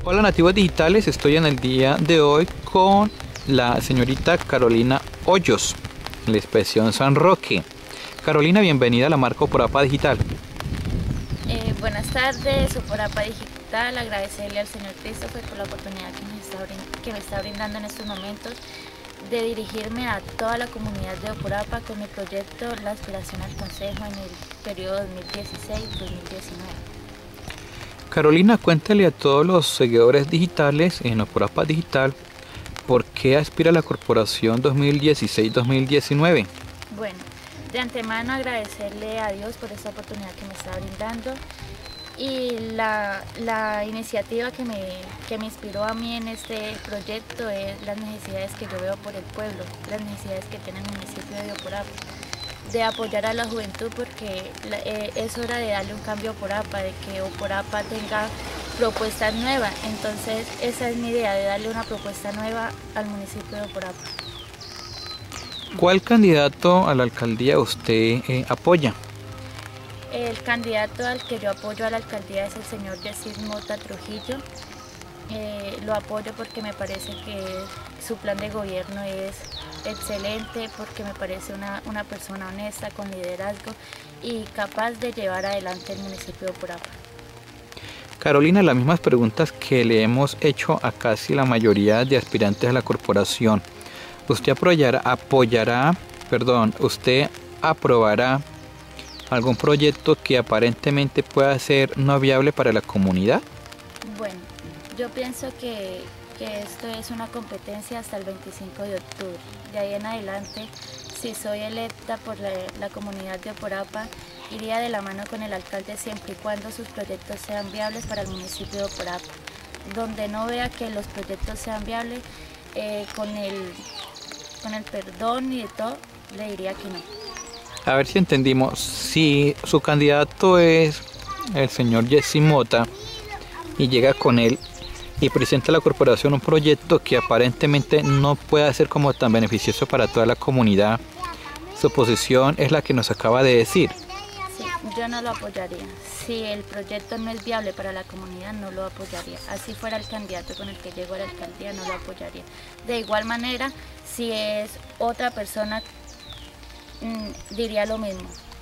Hola nativos digitales, estoy en el día de hoy con la señorita Carolina Hoyos, la expresión San Roque. Carolina, bienvenida a la marca Oporapa Digital. Buenas tardes, Oporapa Digital, agradecerle al señor Christopher por la oportunidad que me está brindando en estos momentos de dirigirme a toda la comunidad de Oporapa con mi proyecto La Aspiración al Consejo en el periodo 2016-2019. Carolina, cuéntale a todos los seguidores digitales en Oporapa Digital por qué aspira la corporación 2016-2019. Bueno, de antemano agradecerle a Dios por esta oportunidad que me está brindando y la iniciativa que me inspiró a mí en este proyecto es las necesidades que yo veo por el pueblo, las necesidades que tiene el municipio de Oporapa, de apoyar a la juventud porque es hora de darle un cambio a Oporapa, de que Oporapa tenga propuestas nuevas. Entonces esa es mi idea, de darle una propuesta nueva al municipio de Oporapa. ¿Cuál candidato a la alcaldía usted apoya? El candidato al que yo apoyo a la alcaldía es el señor Yesid Mota Trujillo. Lo apoyo porque me parece que su plan de gobierno es excelente, porque me parece una persona honesta, con liderazgo y capaz de llevar adelante el municipio de Oporapa. Carolina, las mismas preguntas que le hemos hecho a casi la mayoría de aspirantes a la corporación. ¿Usted usted aprobará algún proyecto que aparentemente pueda ser no viable para la comunidad? Bueno, yo pienso que esto es una competencia hasta el 25 de octubre. De ahí en adelante, si soy electa por la comunidad de Oporapa, iría de la mano con el alcalde siempre y cuando sus proyectos sean viables para el municipio de Oporapa. Donde no vea que los proyectos sean viables, con el perdón y de todo, le diría que no. A ver si entendimos. Si su candidato es el señor Yesid Mota y llega con él y presenta a la corporación un proyecto que aparentemente no pueda ser como tan beneficioso para toda la comunidad, su posición es la que nos acaba de decir. Sí, yo no lo apoyaría. Si el proyecto no es viable para la comunidad, no lo apoyaría. Así fuera el candidato con el que llego a la alcaldía, no lo apoyaría. De igual manera, si es otra persona, diría lo mismo.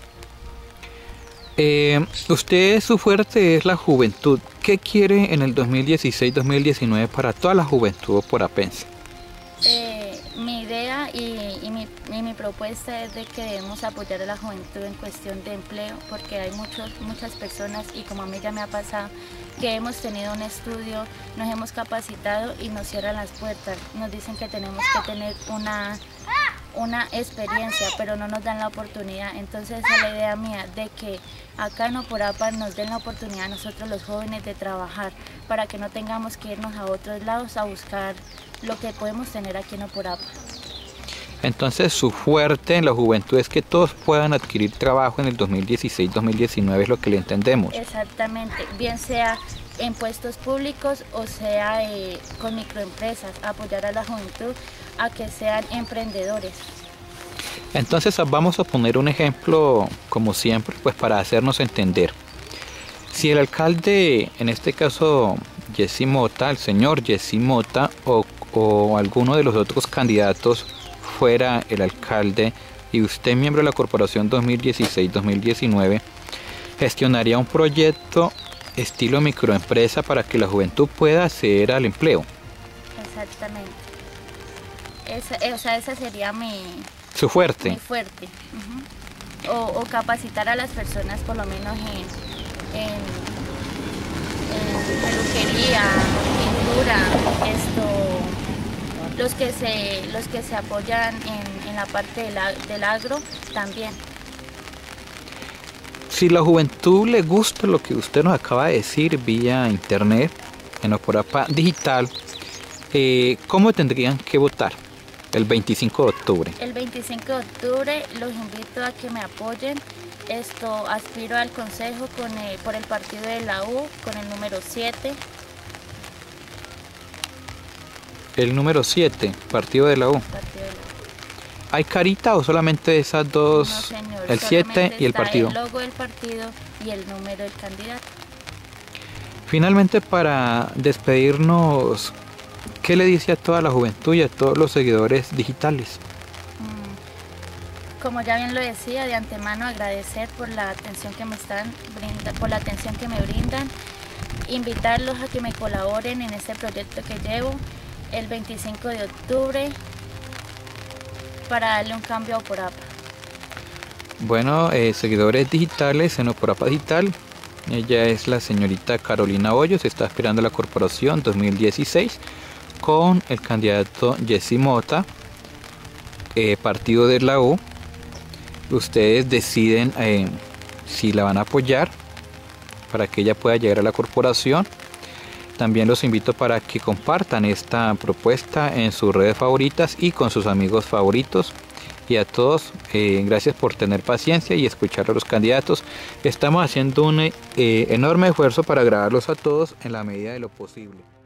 Usted, su fuerte es la juventud. ¿Qué quiere en el 2016-2019 para toda la juventud oporapense? Mi idea y mi propuesta es de que debemos apoyar a la juventud en cuestión de empleo, porque hay muchas personas, y como a mí ya me ha pasado, que hemos tenido un estudio, nos hemos capacitado y nos cierran las puertas. Nos dicen que tenemos que tener una experiencia, pero no nos dan la oportunidad. Entonces esa es la idea mía, de que acá en Oporapa nos den la oportunidad a nosotros los jóvenes de trabajar, para que no tengamos que irnos a otros lados a buscar lo que podemos tener aquí en Oporapa. Entonces su fuerte en la juventud es que todos puedan adquirir trabajo en el 2016-2019, es lo que le entendemos. Exactamente, bien sea en puestos públicos o sea con microempresas, apoyar a la juventud a que sean emprendedores. Entonces vamos a poner un ejemplo, como siempre, pues para hacernos entender. Si el alcalde, en este caso Yesid Mota, el señor Yesid Mota, o alguno de los otros candidatos fuera el alcalde y usted miembro de la corporación 2016-2019, gestionaría un proyecto estilo microempresa para que la juventud pueda acceder al empleo. Exactamente. Esa sería Su fuerte. mi fuerte. O capacitar a las personas por lo menos en peluquería, pintura, los que se apoyan en la parte del agro también. Si la juventud le gusta lo que usted nos acaba de decir vía internet, en Oporapa Digital, ¿cómo tendrían que votar el 25 de octubre? El 25 de octubre los invito a que me apoyen. Aspiro al consejo por el partido de la U, con el número 7. El número 7, partido de la U. ¿Hay carita o solamente esas dos? No, señor, el 7 y el partido. El logo del partido y el número del candidato. Finalmente, para despedirnos, ¿qué le dice a toda la juventud y a todos los seguidores digitales? Como ya bien lo decía, de antemano agradecer por la atención que me brindan, invitarlos a que me colaboren en este proyecto que llevo el 25 de octubre para darle un cambio a Oporapa. Bueno, seguidores digitales en Oporapa Digital, ella es la señorita Carolina Hoyos, está aspirando a la corporación 2016 con el candidato Jesse Mota, partido de la U. Ustedes deciden si la van a apoyar para que ella pueda llegar a la corporación. También los invito para que compartan esta propuesta en sus redes favoritas y con sus amigos favoritos. Y a todos, gracias por tener paciencia y escuchar a los candidatos. Estamos haciendo un enorme esfuerzo para agradarlos a todos en la medida de lo posible.